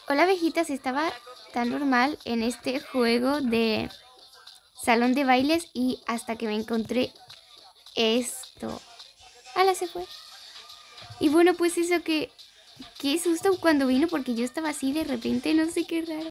Hola abejitas, estaba tan normal en este juego de salón de bailes y hasta que me encontré esto. ¡Hala, se fue! Y bueno, pues eso que... Qué susto cuando vino porque yo estaba así de repente, no sé qué raro.